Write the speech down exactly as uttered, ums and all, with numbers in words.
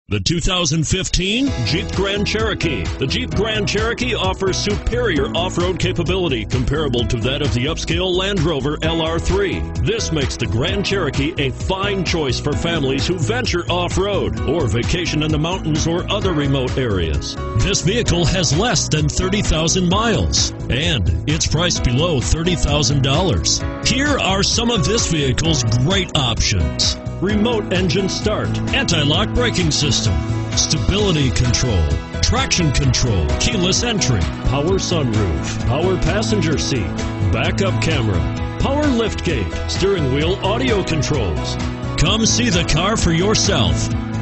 The two thousand fifteen Jeep Grand Cherokee. The Jeep Grand Cherokee offers superior off-road capability comparable to that of the upscale Land Rover L R three. This makes the Grand Cherokee a fine choice for families who venture off-road or vacation in the mountains or other remote areas. This vehicle has less than thirty thousand miles and it's priced below thirty thousand dollars. Here are some of this vehicle's great options: remote engine start, anti-lock braking system, stability control, traction control, keyless entry, power sunroof, power passenger seat, backup camera, power liftgate, steering wheel audio controls. Come see the car for yourself.